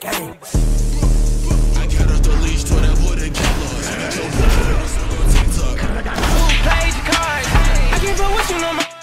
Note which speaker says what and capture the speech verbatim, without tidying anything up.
Speaker 1: Gang.
Speaker 2: I got off the leash, told that boy to get lost. Your boy on TikTok.
Speaker 3: Who plays your cards? I give up what you know my